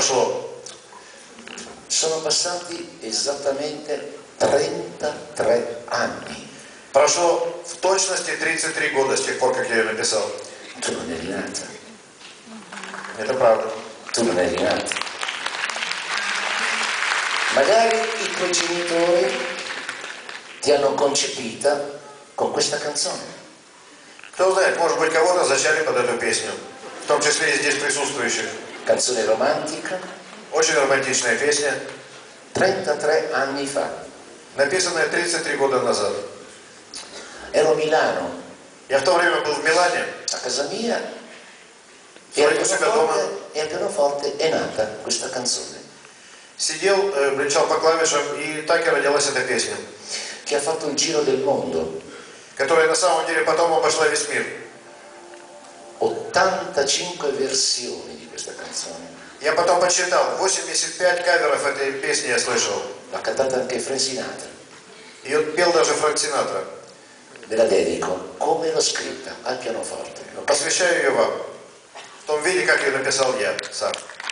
прошло? Sono passati esattamente 33 anni. Прошло в точности 33 года с тех пор, как я ее написал. Tu non eri nata. Это правда. Tu non eri nata. Magari i tuoi genitori ti hanno concepita con questa canzone. Кто знает, может быть, кого-то зачали под эту песню. В том числе и здесь присутствующих. Canzone romantica. Очень романтичная песня. 33 anni fa. Написанная 33 года назад. Ero a Milano. Я в то время был в Милане. A casa mia. E al pianoforte è nata questa canzone. Сидел, бренчал по клавишам, и так и родилась эта песня. Che ha fatto il giro del mondo. Которая на самом деле потом обошла весь мир. 85 versioni di questa canzone. Я потом подсчитал, 85 каверов этой песни я слышал. L'ha cantata anche Frank Sinatra. Ее пел даже Фрэнк Синатра. Ve la dedico come l'ho scritta al pianoforte. Посвящаю ее вам. В том виде, как ее написал я сам.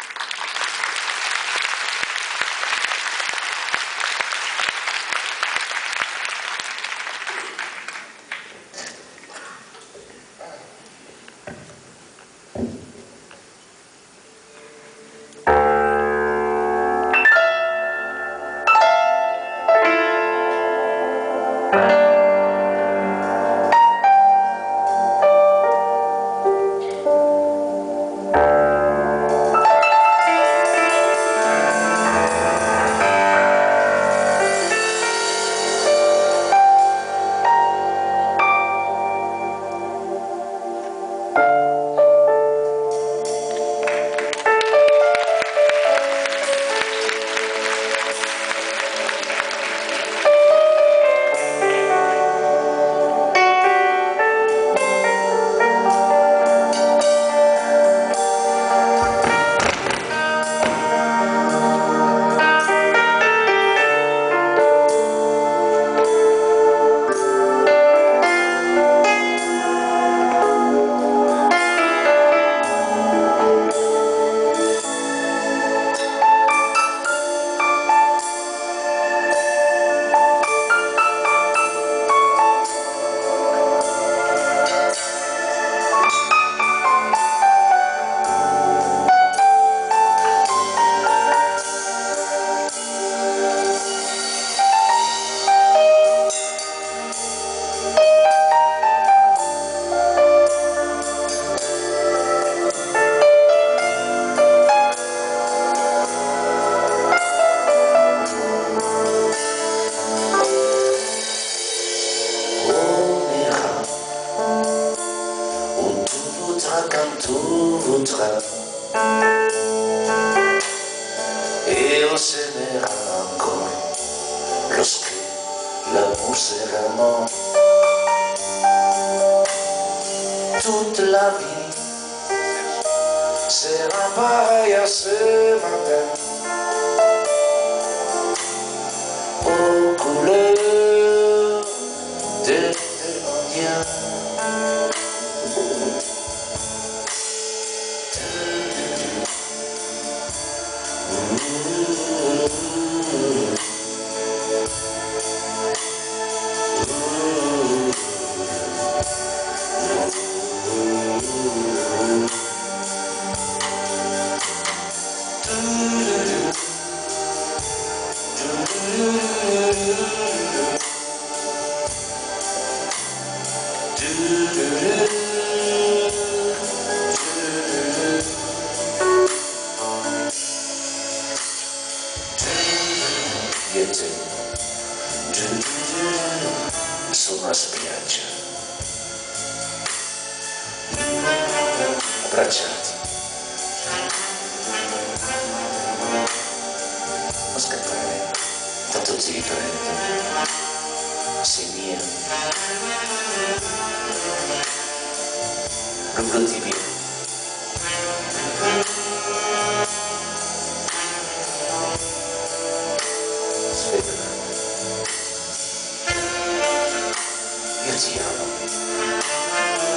Et on s'aimera encore lorsque l'amour sera mort. Toute la vie sera pareille à ce matin, aux couleurs de l'Indien. Su una spiaggia, abbracciati, non scappare, tanto zitto, sei mia, rubati via. Aspetta. Io ti amo.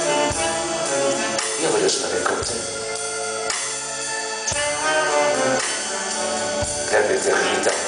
Io voglio stare con te. per l'eternità.